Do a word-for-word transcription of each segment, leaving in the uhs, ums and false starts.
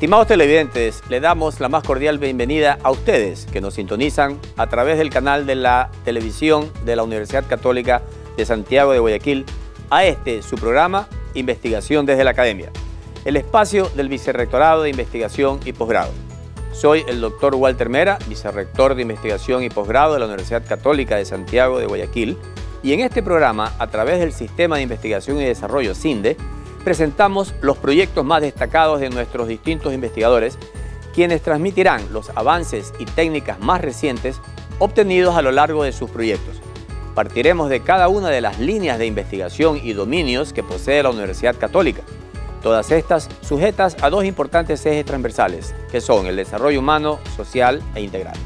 Estimados televidentes, le damos la más cordial bienvenida a ustedes que nos sintonizan a través del canal de la televisión de la Universidad Católica de Santiago de Guayaquil a este, su programa Investigación desde la Academia, el espacio del Vicerrectorado de Investigación y Posgrado. Soy el doctor Walter Mera, Vicerrector de Investigación y Posgrado de la Universidad Católica de Santiago de Guayaquil, y en este programa, a través del Sistema de Investigación y Desarrollo SINDE, presentamos los proyectos más destacados de nuestros distintos investigadores, quienes transmitirán los avances y técnicas más recientes obtenidos a lo largo de sus proyectos. Partiremos de cada una de las líneas de investigación y dominios que posee la Universidad Católica, todas estas sujetas a dos importantes ejes transversales, que son el desarrollo humano, social e integral.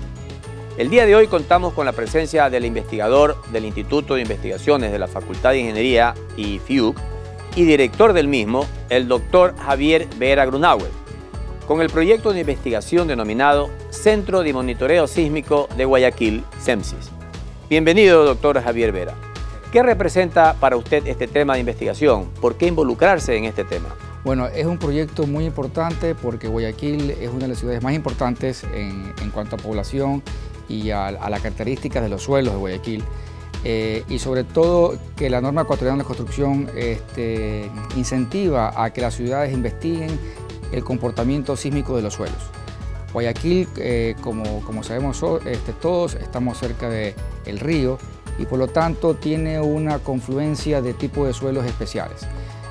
El día de hoy contamos con la presencia del investigador del Instituto de Investigaciones de la Facultad de Ingeniería y F I U C, y director del mismo, el doctor Javier Vera Grunauer, con el proyecto de investigación denominado Centro de Monitoreo Sísmico de Guayaquil, CEMSIS. Bienvenido, doctor Javier Vera. ¿Qué representa para usted este tema de investigación? ¿Por qué involucrarse en este tema? Bueno, es un proyecto muy importante porque Guayaquil es una de las ciudades más importantes en, en cuanto a población y a, a las características de los suelos de Guayaquil. Eh, y sobre todo que la norma ecuatoriana de construcción este, incentiva a que las ciudades investiguen el comportamiento sísmico de los suelos. Guayaquil, eh, como, como sabemos este, todos, estamos cerca del río y por lo tanto tiene una confluencia de tipos de suelos especiales.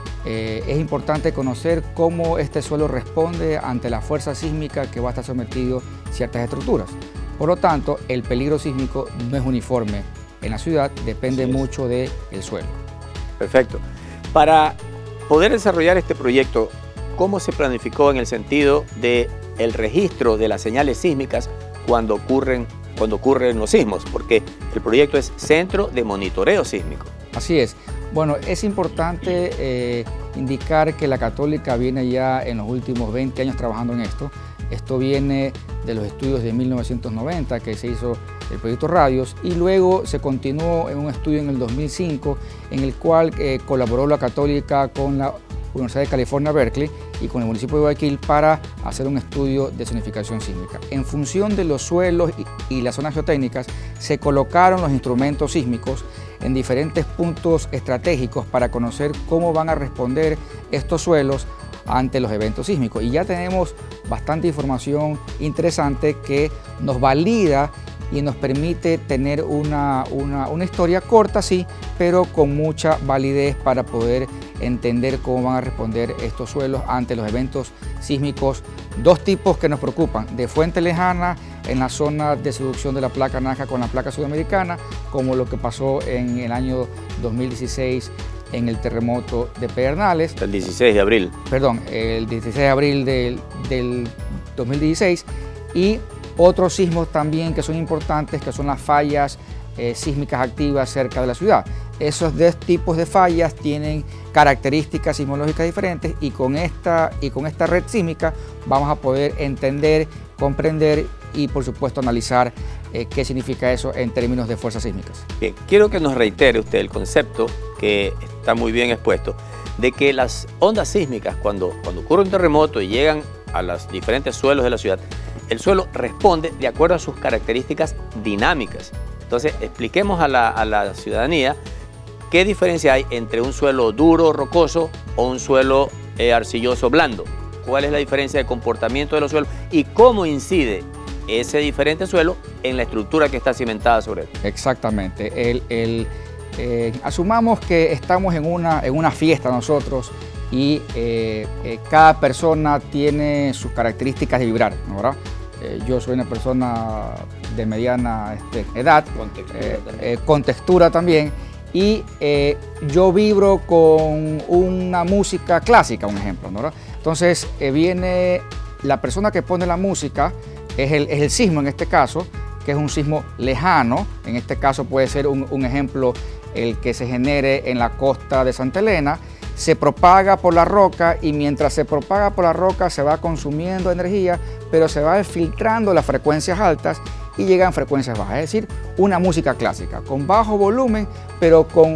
Eh, es importante conocer cómo este suelo responde ante la fuerza sísmica que va a estar sometido a ciertas estructuras. Por lo tanto, el peligro sísmico no es uniforme en la ciudad, depende mucho del suelo. Perfecto. Para poder desarrollar este proyecto, ¿cómo se planificó en el sentido del registro de las señales sísmicas cuando ocurren, cuando ocurren los sismos? Porque el proyecto es Centro de Monitoreo Sísmico. Así es. Bueno, es importante eh, indicar que la Católica viene ya en los últimos veinte años trabajando en esto. Esto viene de los estudios de mil novecientos noventa que se hizo el proyecto Radios y luego se continuó en un estudio en el dos mil cinco en el cual eh, colaboró la Católica con la Universidad de California, Berkeley y con el municipio de Guayaquil para hacer un estudio de zonificación sísmica. En función de los suelos y, y las zonas geotécnicas se colocaron los instrumentos sísmicos en diferentes puntos estratégicos para conocer cómo van a responder estos suelos ante los eventos sísmicos. Y ya tenemos bastante información interesante que nos valida y nos permite tener una, una, una historia corta, sí, pero con mucha validez para poder entender cómo van a responder estos suelos ante los eventos sísmicos. Dos tipos que nos preocupan, de fuente lejana en la zona de subducción de la placa Nazca con la placa sudamericana, como lo que pasó en el año dos mil dieciséis en el terremoto de Pedernales. El dieciséis de abril. Perdón, el dieciséis de abril del, del dos mil dieciséis y otros sismos también que son importantes, que son las fallas eh, sísmicas activas cerca de la ciudad. Esos dos tipos de fallas tienen características sismológicas diferentes y con esta, y con esta red sísmica vamos a poder entender, comprender y por supuesto analizar eh, qué significa eso en términos de fuerzas sísmicas. Bien, quiero que nos reitere usted el concepto que está muy bien expuesto, de que las ondas sísmicas cuando, cuando ocurre un terremoto y llegan a los diferentes suelos de la ciudad, el suelo responde de acuerdo a sus características dinámicas. Entonces, expliquemos a la, a la ciudadanía qué diferencia hay entre un suelo duro, rocoso o un suelo eh, arcilloso, blando. ¿Cuál es la diferencia de comportamiento de los suelos y cómo incide ese diferente suelo en la estructura que está cimentada sobre él? Exactamente. El, el, eh, asumamos que estamos en una, en una fiesta nosotros y eh, eh, cada persona tiene sus características de vibrar, ¿no, verdad? Eh, yo soy una persona de mediana este, edad, con textura, eh, eh, con textura también, y eh, yo vibro con una música clásica, un ejemplo, ¿no? Entonces eh, viene la persona que pone la música, es el, es el sismo en este caso, que es un sismo lejano, en este caso puede ser un, un ejemplo el que se genere en la costa de Santa Elena, se propaga por la roca y mientras se propaga por la roca se va consumiendo energía, pero se va filtrando las frecuencias altas y llegan frecuencias bajas, es decir, una música clásica, con bajo volumen, pero con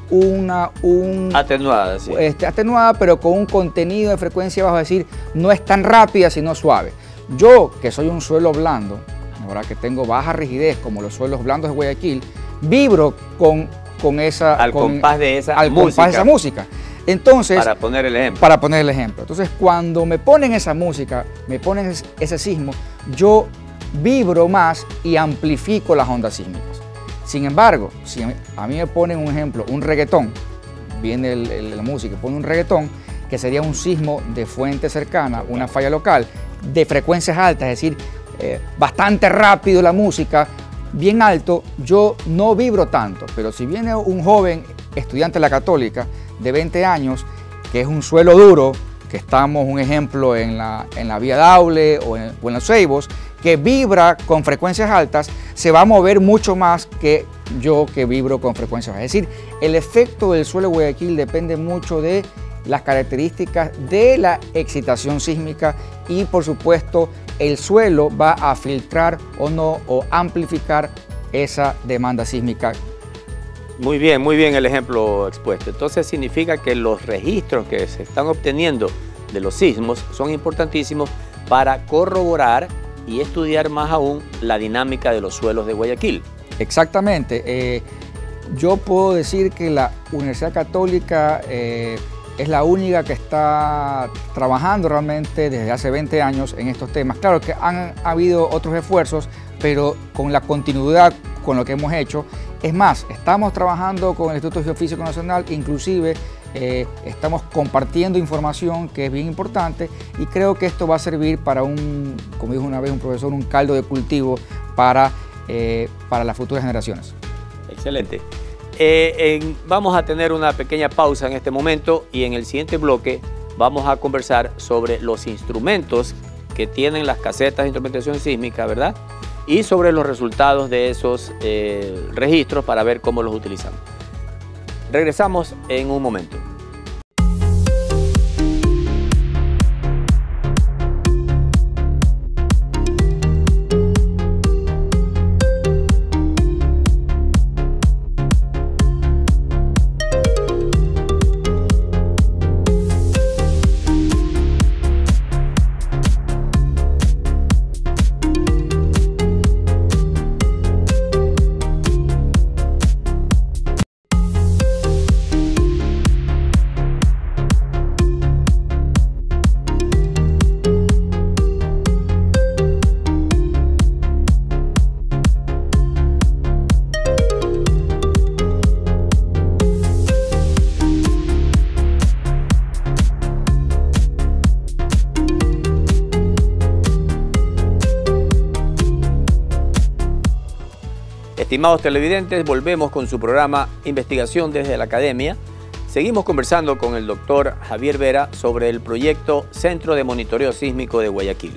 una... Un, atenuada, sí. Este, atenuada, pero con un contenido de frecuencia bajo, es decir, no es tan rápida, sino suave. Yo, que soy un suelo blando, ahora que tengo baja rigidez, como los suelos blandos de Guayaquil, vibro con, con esa... Al con, compás de esa al música. compás de esa música. Entonces, para poner el ejemplo. Para poner el ejemplo. Entonces, cuando me ponen esa música, me ponen ese sismo, yo vibro más y amplifico las ondas sísmicas. Sin embargo, si a mí me ponen un ejemplo, un reggaetón, viene el, el, la música, pone un reggaetón, que sería un sismo de fuente cercana, una falla local, de frecuencias altas, es decir, eh, bastante rápido la música, bien alto, yo no vibro tanto. Pero si viene un joven estudiante de la Católica de veinte años, que es un suelo duro, que estamos, un ejemplo, en la, en la Vía Daule o en, o en los Ceibos, que vibra con frecuencias altas, se va a mover mucho más que yo que vibro con frecuencias bajas. Es decir, el efecto del suelo de Guayaquil depende mucho de las características de la excitación sísmica y, por supuesto, el suelo va a filtrar o no, o amplificar esa demanda sísmica. Muy bien, muy bien el ejemplo expuesto. Entonces significa que los registros que se están obteniendo de los sismos son importantísimos para corroborar y estudiar más aún la dinámica de los suelos de Guayaquil. Exactamente. Eh, yo puedo decir que la Universidad Católica eh, es la única que está trabajando realmente desde hace veinte años en estos temas. Claro que han habido otros esfuerzos, pero con la continuidad con lo que hemos hecho. Es más, estamos trabajando con el Instituto Geofísico Nacional, inclusive eh, estamos compartiendo información que es bien importante, y creo que esto va a servir para un, como dijo una vez un profesor, un caldo de cultivo para, eh, para las futuras generaciones. Excelente. Eh, en, vamos a tener una pequeña pausa en este momento y en el siguiente bloque vamos a conversar sobre los instrumentos que tienen las casetas de instrumentación sísmica, ¿verdad? Y sobre los resultados de esos eh, registros para ver cómo los utilizamos. Regresamos en un momento. Estimados televidentes, volvemos con su programa Investigación desde la Academia. Seguimos conversando con el doctor Javier Vera sobre el proyecto Centro de Monitoreo Sísmico de Guayaquil.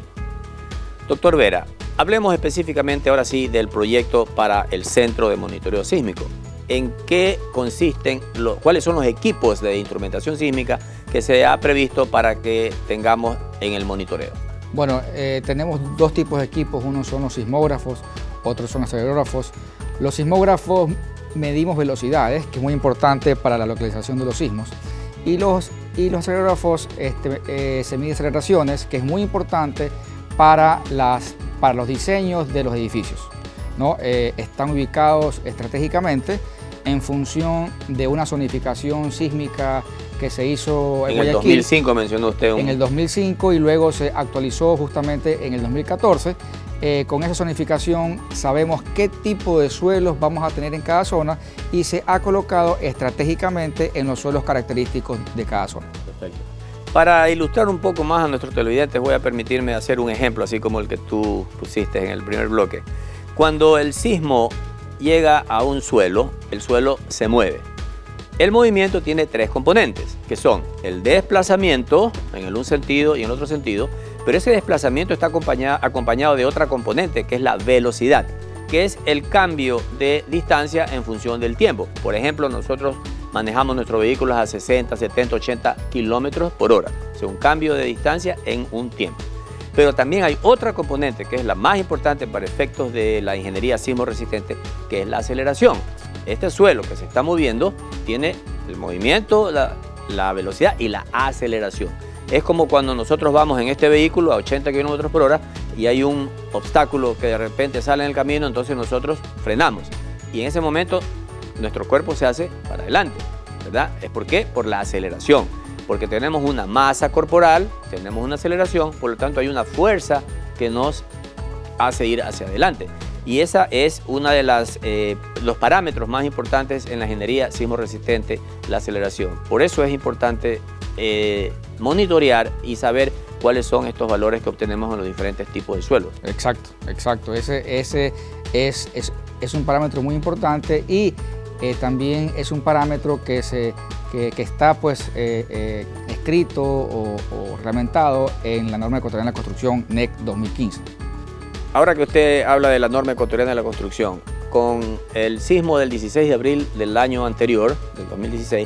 Doctor Vera, hablemos específicamente ahora sí del proyecto para el Centro de Monitoreo Sísmico. ¿En qué consisten, los, cuáles son los equipos de instrumentación sísmica que se ha previsto para que tengamos en el monitoreo? Bueno, eh, tenemos dos tipos de equipos, uno son los sismógrafos, otros son los acelerógrafos. Los sismógrafos medimos velocidades, que es muy importante para la localización de los sismos, y los, y los acelerógrafos este, eh, se miden aceleraciones, que es muy importante para, las, para los diseños de los edificios, ¿no? Eh, están ubicados estratégicamente en función de una zonificación sísmica que se hizo en, en Guayaquil. el dos mil cinco mencionó usted. Un... En el dos mil cinco, y luego se actualizó justamente en el dos mil catorce. Eh, con esa zonificación sabemos qué tipo de suelos vamos a tener en cada zona y se ha colocado estratégicamente en los suelos característicos de cada zona. Perfecto. Para ilustrar un poco más a nuestros televidentes voy a permitirme hacer un ejemplo así como el que tú pusiste en el primer bloque. Cuando el sismo llega a un suelo, el suelo se mueve. El movimiento tiene tres componentes, que son el desplazamiento en el un sentido y en el otro sentido, pero ese desplazamiento está acompañado, acompañado de otra componente, que es la velocidad, que es el cambio de distancia en función del tiempo. Por ejemplo, nosotros manejamos nuestros vehículos a sesenta, setenta, ochenta kilómetros por hora, o sea, un cambio de distancia en un tiempo. Pero también hay otra componente que es la más importante para efectos de la ingeniería sismo resistente, que es la aceleración. este suelo que se está moviendo tiene el movimiento, la, la velocidad y la aceleración. Es como cuando nosotros vamos en este vehículo a ochenta kilómetros por hora y hay un obstáculo que de repente sale en el camino, entonces nosotros frenamos. Y en ese momento nuestro cuerpo se hace para adelante, ¿verdad? ¿Es por qué? Por la aceleración. Porque tenemos una masa corporal, tenemos una aceleración, por lo tanto hay una fuerza que nos hace ir hacia adelante. Y esa es uno de las, eh, los parámetros más importantes en la ingeniería sismo resistente, la aceleración. Por eso es importante eh, monitorear y saber cuáles son estos valores que obtenemos en los diferentes tipos de suelos. Exacto, exacto. Ese, ese es, es, es un parámetro muy importante y eh, también es un parámetro que, se, que, que está pues, eh, eh, escrito o, o reglamentado en la norma ecuatoriana de la construcción N E C dos mil quince. Ahora que usted habla de la norma ecuatoriana de la construcción, con el sismo del dieciséis de abril del año anterior, del dos mil dieciséis,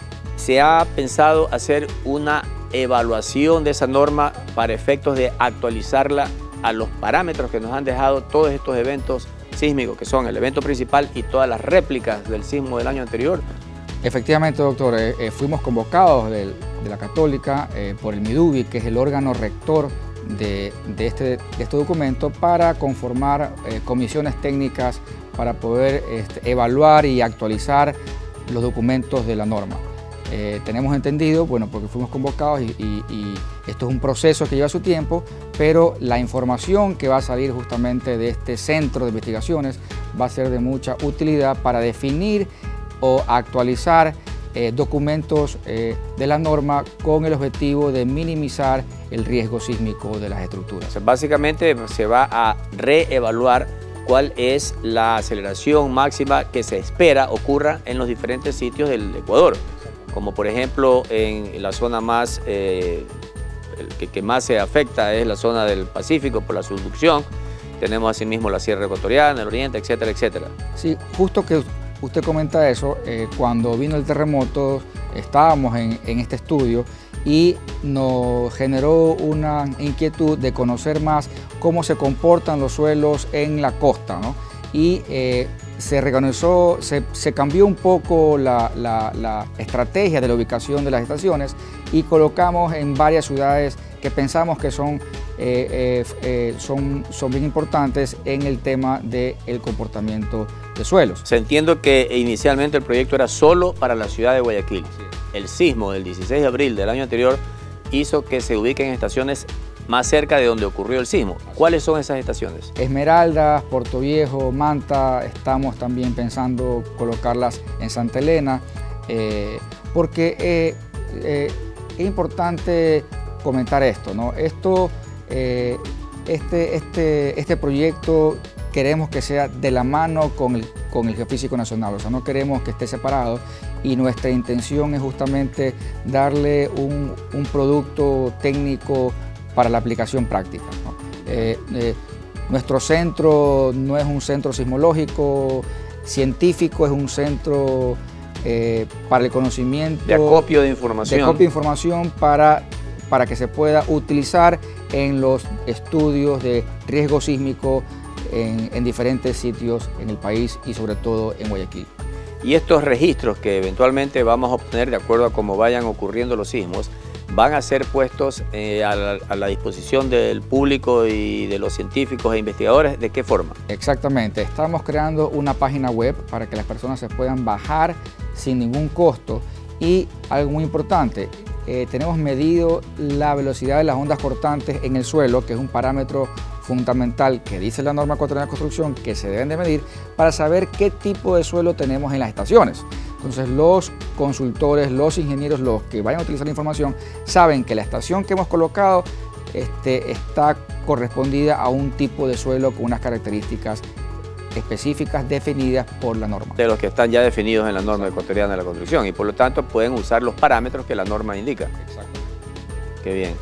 se ha pensado hacer una evaluación de esa norma para efectos de actualizarla a los parámetros que nos han dejado todos estos eventos sísmicos, que son el evento principal y todas las réplicas del sismo del año anterior. Efectivamente, doctor, eh, eh, fuimos convocados de, de la Católica eh, por el MIDUBI, que es el órgano rector de, de, este, de este documento, para conformar eh, comisiones técnicas para poder este, evaluar y actualizar los documentos de la norma. Eh, tenemos entendido, bueno, porque fuimos convocados y, y, y esto es un proceso que lleva su tiempo, pero la información que va a salir justamente de este centro de investigaciones va a ser de mucha utilidad para definir o actualizar eh, documentos eh, de la norma con el objetivo de minimizar el riesgo sísmico de las estructuras. O sea, básicamente se va a reevaluar cuál es la aceleración máxima que se espera ocurra en los diferentes sitios del Ecuador, como por ejemplo en la zona más, eh, el que, que más se afecta es la zona del Pacífico por la subducción. Tenemos asimismo la Sierra Ecuatoriana, el Oriente, etcétera, etcétera. Sí, justo que usted comenta eso, eh, cuando vino el terremoto estábamos en, en este estudio y nos generó una inquietud de conocer más cómo se comportan los suelos en la costa, ¿no? Y eh, se reorganizó, se, se cambió un poco la, la, la estrategia de la ubicación de las estaciones y colocamos en varias ciudades que pensamos que son, eh, eh, eh, son, son bien importantes en el tema del comportamiento de suelos. Se entiende que inicialmente el proyecto era solo para la ciudad de Guayaquil. El sismo del dieciséis de abril del año anterior hizo que se ubiquen estaciones más cerca de donde ocurrió el sismo. ¿Cuáles son esas estaciones? Esmeraldas, Puerto Viejo, Manta, estamos también pensando colocarlas en Santa Elena, eh, porque eh, eh, es importante comentar esto, ¿no? Esto, eh, este, este, este proyecto queremos que sea de la mano con el, con el Geofísico Nacional, o sea, no queremos que esté separado y nuestra intención es justamente darle un, un producto técnico para la aplicación práctica, ¿no? Eh, eh, nuestro centro no es un centro sismológico, científico, es un centro eh, para el conocimiento. De acopio de información. De acopio de información para, para que se pueda utilizar en los estudios de riesgo sísmico en, en diferentes sitios en el país y sobre todo en Guayaquil. Y estos registros que eventualmente vamos a obtener de acuerdo a cómo vayan ocurriendo los sismos, van a ser puestos eh, a, la, a la disposición del público y de los científicos e investigadores. ¿De qué forma? Exactamente. Estamos creando una página web para que las personas se puedan bajar sin ningún costo. Y algo muy importante, eh, tenemos medido la velocidad de las ondas cortantes en el suelo, que es un parámetro fundamental que dice la norma ecuatoriana de construcción que se deben de medir para saber qué tipo de suelo tenemos en las estaciones. Entonces los consultores, los ingenieros, los que vayan a utilizar la información, saben que la estación que hemos colocado este, está correspondida a un tipo de suelo con unas características específicas definidas por la norma. De los que están ya definidos en la norma ecuatoriana de la construcción y por lo tanto pueden usar los parámetros que la norma indica. Exacto. Qué bien.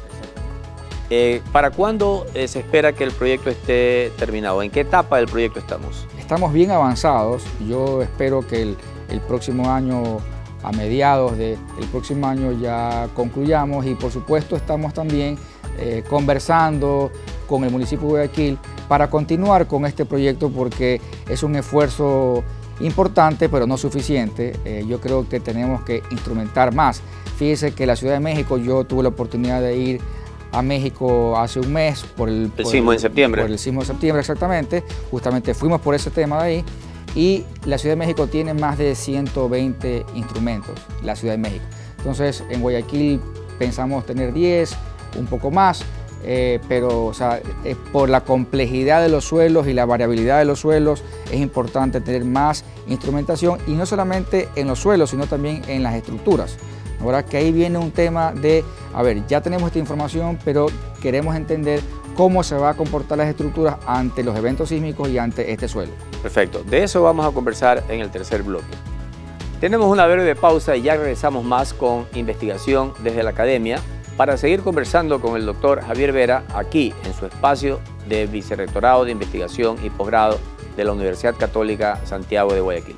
Eh, ¿Para cuándo eh, se espera que el proyecto esté terminado? ¿En qué etapa del proyecto estamos? Estamos bien avanzados. Yo espero que el, el próximo año, a mediados del próximo año ya concluyamos y por supuesto estamos también eh, conversando con el municipio de Guayaquil para continuar con este proyecto porque es un esfuerzo importante, pero no suficiente. Eh, yo creo que tenemos que instrumentar más. Fíjese que la Ciudad de México, yo tuve la oportunidad de ir a México hace un mes por el, el por sismo el, de septiembre. Por el sismo de septiembre, exactamente. Justamente fuimos por ese tema de ahí. Y la Ciudad de México tiene más de ciento veinte instrumentos, la Ciudad de México. Entonces, en Guayaquil pensamos tener diez, un poco más, eh, pero o sea, eh, por la complejidad de los suelos y la variabilidad de los suelos, es importante tener más instrumentación, y no solamente en los suelos, sino también en las estructuras. Ahora que ahí viene un tema de, a ver, ya tenemos esta información, pero queremos entender cómo se va a comportar las estructuras ante los eventos sísmicos y ante este suelo. Perfecto, de eso vamos a conversar en el tercer bloque. Tenemos una breve pausa y ya regresamos más con investigación desde la academia para seguir conversando con el doctor Javier Vera aquí en su espacio de Vicerrectorado de Investigación y Posgrado de la Universidad Católica Santiago de Guayaquil.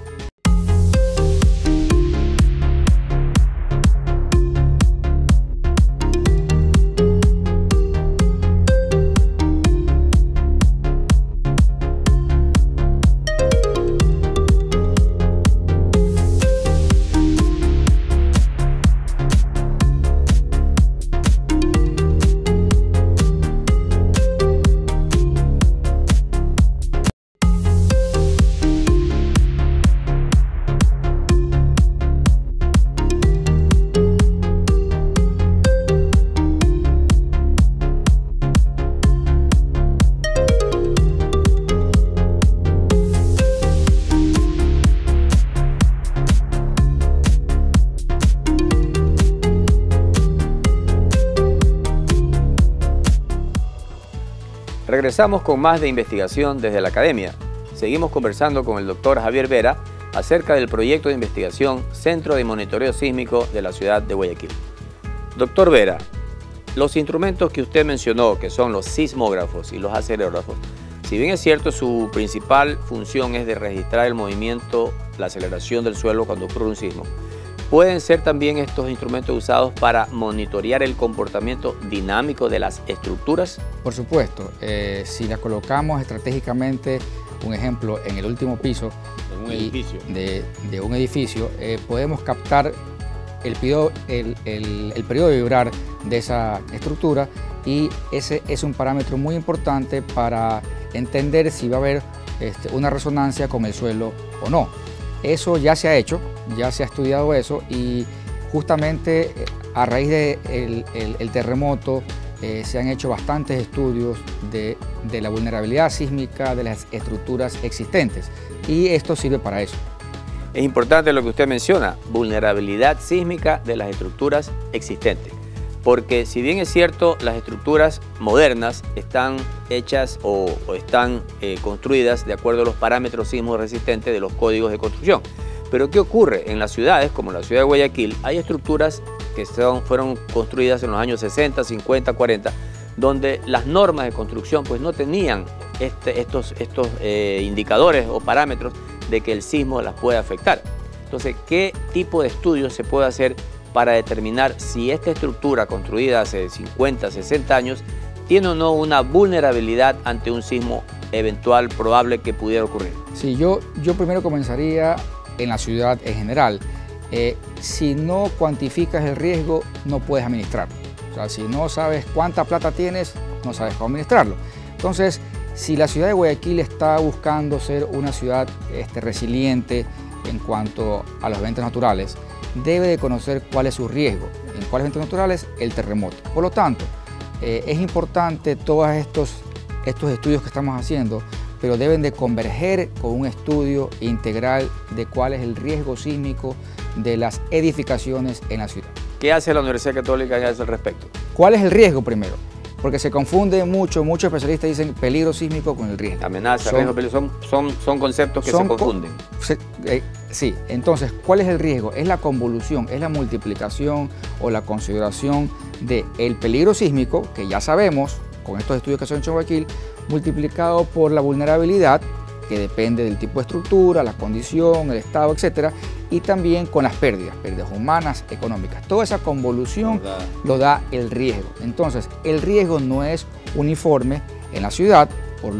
Regresamos con más de investigación desde la academia. Seguimos conversando con el doctor Javier Vera acerca del proyecto de investigación Centro de Monitoreo Sísmico de la ciudad de Guayaquil. Doctor Vera, los instrumentos que usted mencionó, que son los sismógrafos y los acelerógrafos, si bien es cierto su principal función es de registrar el movimiento, la aceleración del suelo cuando ocurre un sismo, ¿pueden ser también estos instrumentos usados para monitorear el comportamiento dinámico de las estructuras? Por supuesto, eh, si las colocamos estratégicamente, un ejemplo, en el último piso en un edificio. De, de un edificio, eh, podemos captar el periodo, el, el, el periodo de vibrar de esa estructura, y ese es un parámetro muy importante para entender si va a haber este, una resonancia con el suelo o no. Eso ya se ha hecho, ya se ha estudiado eso, y justamente a raíz del de el, el terremoto eh, se han hecho bastantes estudios de, de la vulnerabilidad sísmica de las estructuras existentes, y esto sirve para eso. Es importante lo que usted menciona, vulnerabilidad sísmica de las estructuras existentes, porque si bien es cierto, las estructuras modernas están hechas o, o están eh, construidas de acuerdo a los parámetros sismo resistentes de los códigos de construcción. Pero ¿qué ocurre? En las ciudades, como la ciudad de Guayaquil, hay estructuras que son, fueron construidas en los años sesenta, cincuenta, cuarenta, donde las normas de construcción pues, no tenían este, estos, estos eh, indicadores o parámetros de que el sismo las puede afectar. Entonces, ¿qué tipo de estudios se puede hacer para determinar si esta estructura construida hace cincuenta, sesenta años tiene o no una vulnerabilidad ante un sismo eventual probable que pudiera ocurrir? Sí, yo, yo primero comenzaría en la ciudad en general. Eh, si no cuantificas el riesgo, no puedes administrarlo. O sea, si no sabes cuánta plata tienes, no sabes cómo administrarlo. Entonces, si la ciudad de Guayaquil está buscando ser una ciudad este, resiliente en cuanto a los eventos naturales, debe de conocer cuál es su riesgo. ¿En cuáles eventos naturales? El terremoto. Por lo tanto, eh, es importante todos estos, estos estudios que estamos haciendo, pero deben de converger con un estudio integral de cuál es el riesgo sísmico de las edificaciones en la ciudad. ¿Qué hace la Universidad Católica a ese respecto? ¿Cuál es el riesgo primero? Porque se confunde mucho, muchos especialistas dicen peligro sísmico con el riesgo. Amenaza, son, riesgo, peligro, son, son, son conceptos que se confunden. Se, eh, sí, entonces, ¿cuál es el riesgo? Es la convolución, es la multiplicación o la consideración del peligro sísmico, que ya sabemos, con estos estudios que se han hecho en Guayaquil, multiplicado por la vulnerabilidad, que depende del tipo de estructura, la condición, el estado, etcétera, y también con las pérdidas, pérdidas humanas, económicas. Toda esa convolución lo da el riesgo. Entonces, el riesgo no es uniforme en la ciudad, por lo,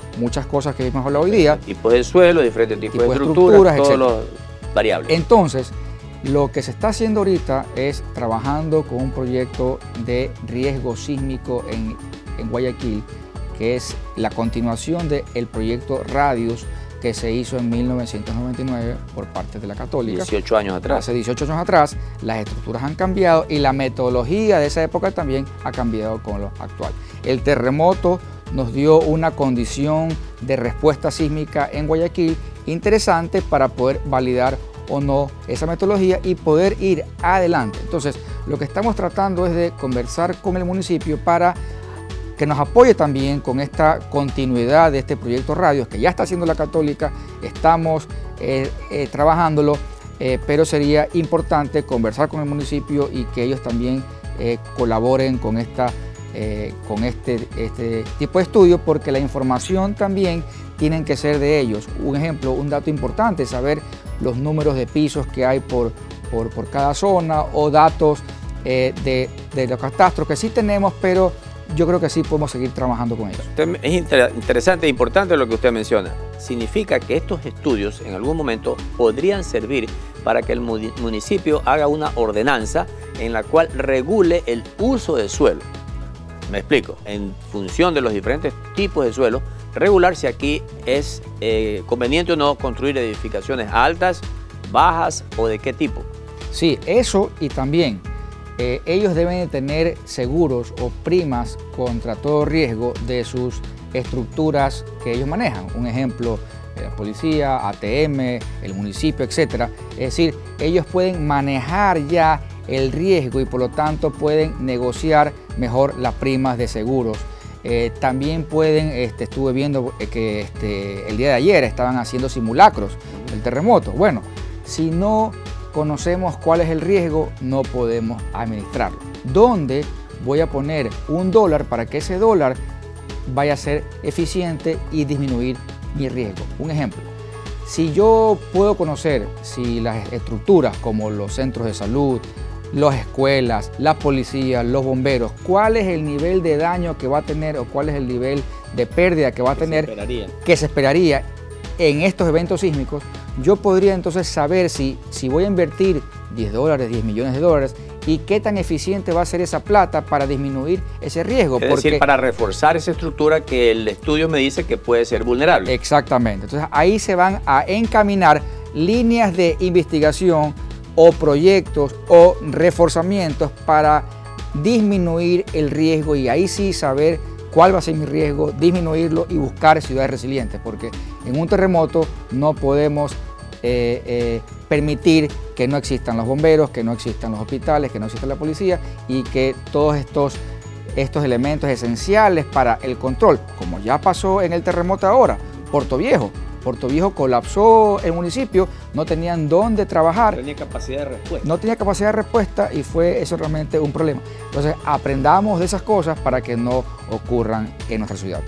muchas cosas que hemos hablado hoy día. Tipos de suelo, diferentes tipos tipo de de estructuras, estructuras, todos etcétera. los variables. Entonces, lo que se está haciendo ahorita es trabajando con un proyecto de riesgo sísmico en, en Guayaquil, que es la continuación del proyecto Radius que se hizo en mil novecientos noventa y nueve por parte de la Católica. dieciocho años atrás. Hace dieciocho años atrás, las estructuras han cambiado y la metodología de esa época también ha cambiado con lo actual. El terremoto nos dio una condición de respuesta sísmica en Guayaquil interesante para poder validar o no esa metodología y poder ir adelante. Entonces, lo que estamos tratando es de conversar con el municipio para que nos apoye también con esta continuidad de este proyecto Radius, que ya está haciendo la Católica, estamos eh, eh, trabajándolo, eh, pero sería importante conversar con el municipio y que ellos también eh, colaboren con, esta, eh, con este, este tipo de estudio, porque la información también tienen que ser de ellos. Un ejemplo, un dato importante, saber los números de pisos que hay por, por, por cada zona o datos eh, de, de los catastros que sí tenemos, pero yo creo que sí podemos seguir trabajando con ellos. Es inter interesante e importante lo que usted menciona. Significa que estos estudios en algún momento podrían servir para que el municipio haga una ordenanza en la cual regule el uso del suelo. Me explico, en función de los diferentes tipos de suelo, regular si aquí es eh, conveniente o no construir edificaciones altas, bajas o de qué tipo. Sí, eso, y también eh, ellos deben de tener seguros o primas contra todo riesgo de sus estructuras que ellos manejan. Un ejemplo, la policía, A T M, el municipio, etcétera. Es decir, ellos pueden manejar ya el riesgo y por lo tanto pueden negociar mejor las primas de seguros. Eh, también pueden, este, estuve viendo que este, el día de ayer estaban haciendo simulacros del terremoto. Bueno, si no conocemos cuál es el riesgo, no podemos administrarlo. ¿Dónde voy a poner un dólar para que ese dólar vaya a ser eficiente y disminuir mi riesgo? Un ejemplo, si yo puedo conocer si las estructuras como los centros de salud, las escuelas, la policía, los bomberos, cuál es el nivel de daño que va a tener o cuál es el nivel de pérdida que va a tener, que se esperaría en estos eventos sísmicos, yo podría entonces saber si, si voy a invertir diez dólares, diez millones de dólares y qué tan eficiente va a ser esa plata para disminuir ese riesgo. Es porque, decir, para reforzar esa estructura que el estudio me dice que puede ser vulnerable. Exactamente. Entonces ahí se van a encaminar líneas de investigación o proyectos o reforzamientos para disminuir el riesgo y ahí sí saber cuál va a ser mi riesgo, disminuirlo y buscar ciudades resilientes, porque en un terremoto no podemos eh, eh, permitir que no existan los bomberos, que no existan los hospitales, que no exista la policía y que todos estos, estos elementos esenciales para el control, como ya pasó en el terremoto ahora, Puerto Viejo. Puerto Viejo colapsó el municipio, no tenían dónde trabajar. No tenía capacidad de respuesta. No tenía capacidad de respuesta y fue eso realmente un problema. Entonces, aprendamos de esas cosas para que no ocurran en nuestra ciudad.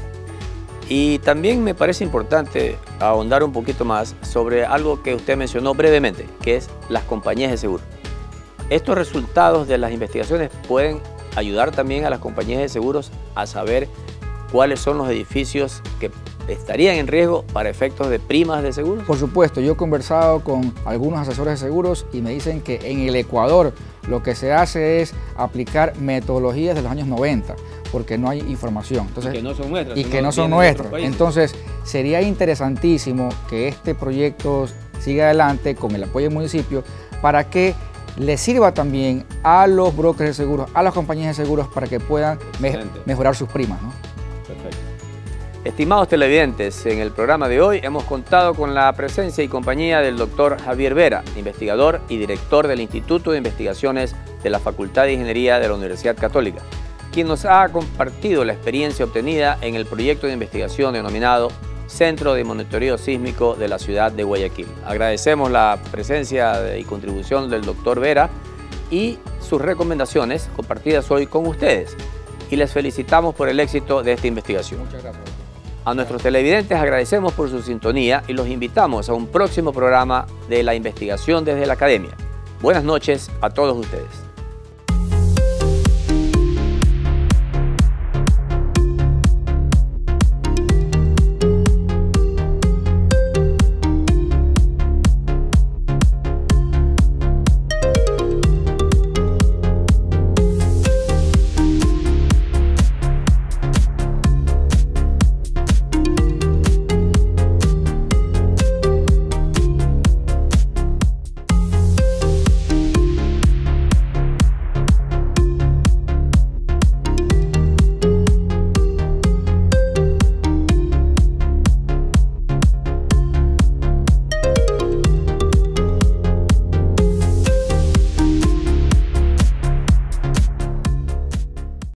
Y también me parece importante ahondar un poquito más sobre algo que usted mencionó brevemente, que es las compañías de seguro. Estos resultados de las investigaciones pueden ayudar también a las compañías de seguros a saber cuáles son los edificios que estarían en riesgo para efectos de primas de seguros. Por supuesto, yo he conversado con algunos asesores de seguros y me dicen que en el Ecuador lo que se hace es aplicar metodologías de los años noventa, porque no hay información. Entonces, y que no son nuestras. Y que no son nuestras. Entonces, sería interesantísimo que este proyecto siga adelante con el apoyo del municipio para que le sirva también a los brokers de seguros, a las compañías de seguros para que puedan me mejorar sus primas, ¿no? Perfecto. Estimados televidentes, en el programa de hoy hemos contado con la presencia y compañía del doctor Javier Vera, investigador y director del Instituto de Investigaciones de la Facultad de Ingeniería de la Universidad Católica, quien nos ha compartido la experiencia obtenida en el proyecto de investigación denominado Centro de Monitoreo Sísmico de la ciudad de Guayaquil. Agradecemos la presencia y contribución del doctor Vera y sus recomendaciones compartidas hoy con ustedes. Y les felicitamos por el éxito de esta investigación. Muchas gracias. A nuestros televidentes agradecemos por su sintonía y los invitamos a un próximo programa de la investigación desde la academia. Buenas noches a todos ustedes.